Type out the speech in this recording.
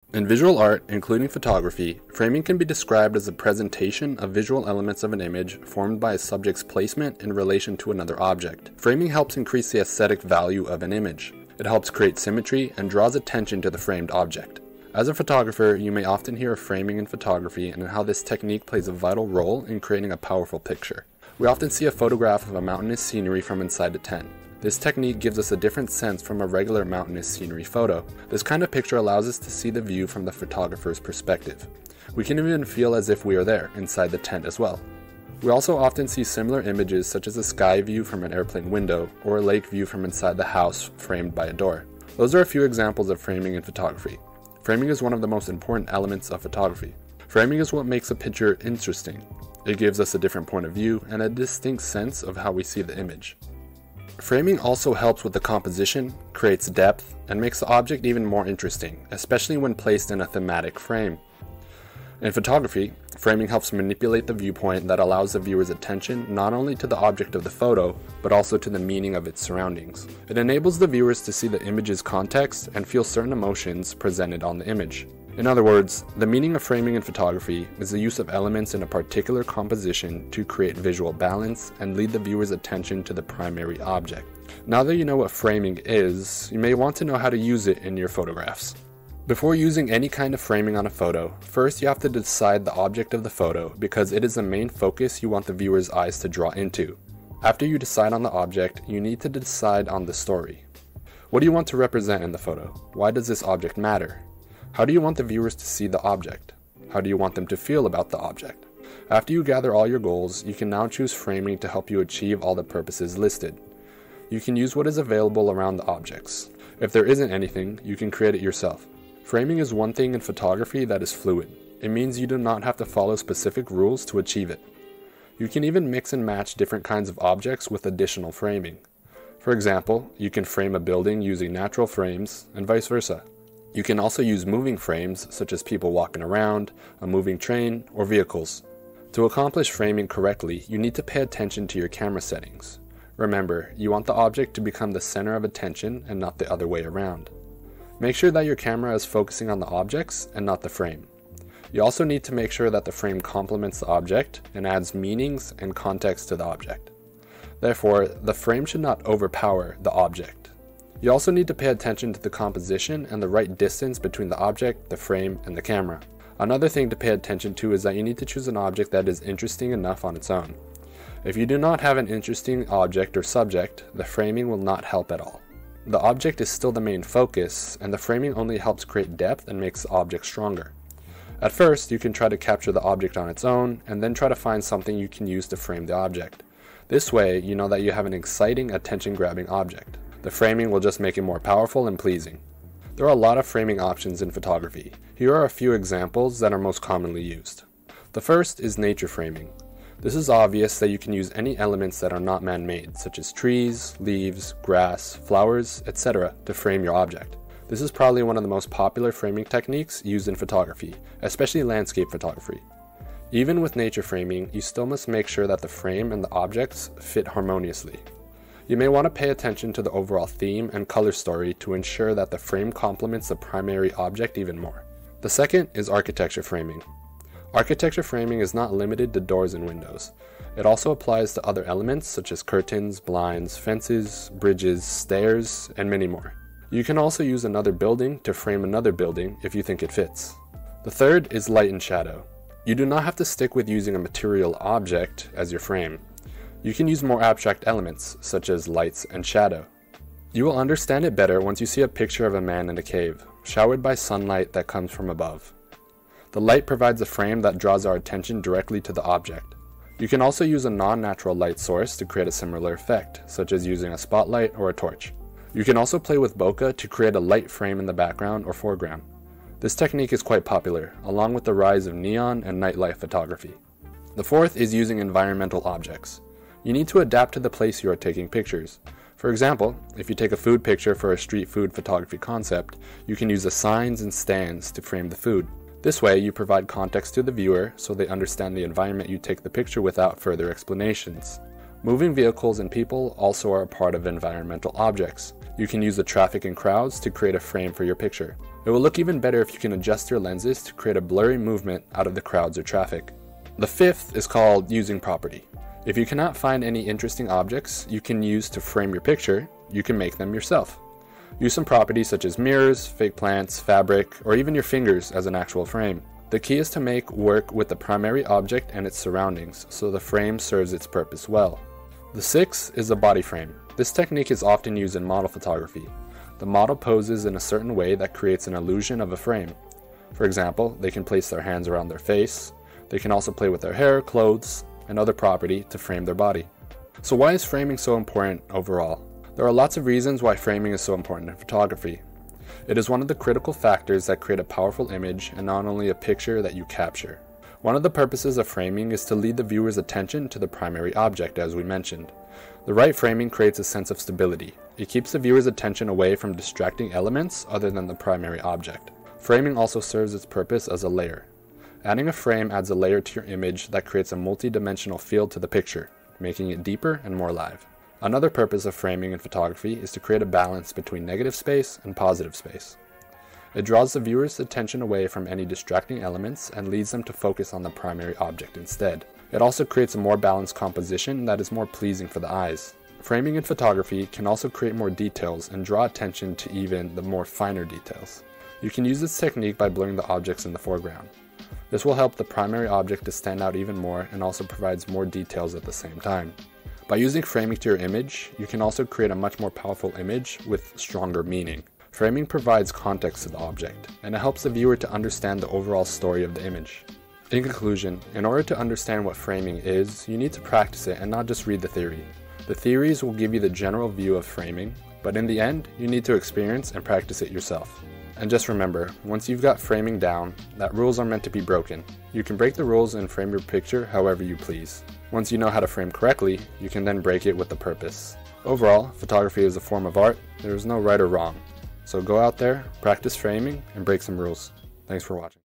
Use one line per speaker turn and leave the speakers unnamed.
In visual art, including photography, framing can be described as a presentation of visual elements of an image formed by a subject's placement in relation to another object. Framing helps increase the aesthetic value of an image. It helps create symmetry and draws attention to the framed object. As a photographer, you may often hear of framing in photography and how this technique plays a vital role in creating a powerful picture. We often see a photograph of a mountainous scenery from inside a tent. This technique gives us a different sense from a regular mountainous scenery photo. This kind of picture allows us to see the view from the photographer's perspective. We can even feel as if we are there, inside the tent as well. We also often see similar images such as a sky view from an airplane window or a lake view from inside the house framed by a door. Those are a few examples of framing in photography. Framing is one of the most important elements of photography. Framing is what makes a picture interesting. It gives us a different point of view and a distinct sense of how we see the image. Framing also helps with the composition, creates depth, and makes the object even more interesting, especially when placed in a thematic frame. In photography, framing helps manipulate the viewpoint that allows the viewer's attention not only to the object of the photo, but also to the meaning of its surroundings. It enables the viewers to see the image's context and feel certain emotions presented on the image. In other words, the meaning of framing in photography is the use of elements in a particular composition to create visual balance and lead the viewer's attention to the primary object. Now that you know what framing is, you may want to know how to use it in your photographs. Before using any kind of framing on a photo, first you have to decide the object of the photo because it is the main focus you want the viewer's eyes to draw into. After you decide on the object, you need to decide on the story. What do you want to represent in the photo? Why does this object matter? How do you want the viewers to see the object? How do you want them to feel about the object? After you gather all your goals, you can now choose framing to help you achieve all the purposes listed. You can use what is available around the objects. If there isn't anything, you can create it yourself. Framing is one thing in photography that is fluid. It means you do not have to follow specific rules to achieve it. You can even mix and match different kinds of objects with additional framing. For example, you can frame a building using natural frames and vice versa. You can also use moving frames such as people walking around, a moving train, or vehicles. To accomplish framing correctly, you need to pay attention to your camera settings. Remember, you want the object to become the center of attention and not the other way around. Make sure that your camera is focusing on the objects and not the frame. You also need to make sure that the frame complements the object and adds meanings and context to the object. Therefore, the frame should not overpower the object. You also need to pay attention to the composition and the right distance between the object, the frame, and the camera. Another thing to pay attention to is that you need to choose an object that is interesting enough on its own. If you do not have an interesting object or subject, the framing will not help at all. The object is still the main focus, and the framing only helps create depth and makes the object stronger. At first, you can try to capture the object on its own, and then try to find something you can use to frame the object. This way, you know that you have an exciting, attention-grabbing object. The framing will just make it more powerful and pleasing. There are a lot of framing options in photography. Here are a few examples that are most commonly used. The first is nature framing. This is obvious that you can use any elements that are not man-made, such as trees, leaves, grass, flowers, etc., to frame your object. This is probably one of the most popular framing techniques used in photography, especially landscape photography. Even with nature framing, you still must make sure that the frame and the objects fit harmoniously. You may want to pay attention to the overall theme and color story to ensure that the frame complements the primary object even more. The second is architecture framing. Architecture framing is not limited to doors and windows. It also applies to other elements such as curtains, blinds, fences, bridges, stairs, and many more. You can also use another building to frame another building if you think it fits. The third is light and shadow. You do not have to stick with using a material object as your frame. You can use more abstract elements, such as lights and shadow. You will understand it better once you see a picture of a man in a cave, showered by sunlight that comes from above. The light provides a frame that draws our attention directly to the object. You can also use a non-natural light source to create a similar effect, such as using a spotlight or a torch. You can also play with bokeh to create a light frame in the background or foreground. This technique is quite popular, along with the rise of neon and nightlife photography. The fourth is using environmental objects. You need to adapt to the place you are taking pictures. For example, if you take a food picture for a street food photography concept, you can use the signs and stands to frame the food. This way, you provide context to the viewer so they understand the environment you take the picture without further explanations. Moving vehicles and people also are a part of environmental objects. You can use the traffic and crowds to create a frame for your picture. It will look even better if you can adjust your lenses to create a blurry movement out of the crowds or traffic. The fifth is called using property. If you cannot find any interesting objects you can use to frame your picture, you can make them yourself. Use some properties such as mirrors, fake plants, fabric, or even your fingers as an actual frame. The key is to make work with the primary object and its surroundings so the frame serves its purpose well. The sixth is a body frame. This technique is often used in model photography. The model poses in a certain way that creates an illusion of a frame. For example, they can place their hands around their face. They can also play with their hair, clothes, and other property to frame their body. So why is framing so important overall? There are lots of reasons why framing is so important in photography. It is one of the critical factors that create a powerful image and not only a picture that you capture. One of the purposes of framing is to lead the viewer's attention to the primary object, as we mentioned. The right framing creates a sense of stability. It keeps the viewer's attention away from distracting elements other than the primary object. Framing also serves its purpose as a layer. Adding a frame adds a layer to your image that creates a multi-dimensional feel to the picture, making it deeper and more live. Another purpose of framing in photography is to create a balance between negative space and positive space. It draws the viewer's attention away from any distracting elements and leads them to focus on the primary object instead. It also creates a more balanced composition that is more pleasing for the eyes. Framing in photography can also create more details and draw attention to even the more finer details. You can use this technique by blurring the objects in the foreground. This will help the primary object to stand out even more and also provides more details at the same time. By using framing to your image, you can also create a much more powerful image with stronger meaning. Framing provides context to the object, and it helps the viewer to understand the overall story of the image. In conclusion, in order to understand what framing is, you need to practice it and not just read the theory. The theories will give you the general view of framing, but in the end, you need to experience and practice it yourself. And just remember, once you've got framing down, that rules are meant to be broken. You can break the rules and frame your picture however you please. Once you know how to frame correctly, you can then break it with a purpose. Overall, photography is a form of art. There is no right or wrong. So go out there, practice framing, and break some rules. Thanks for watching.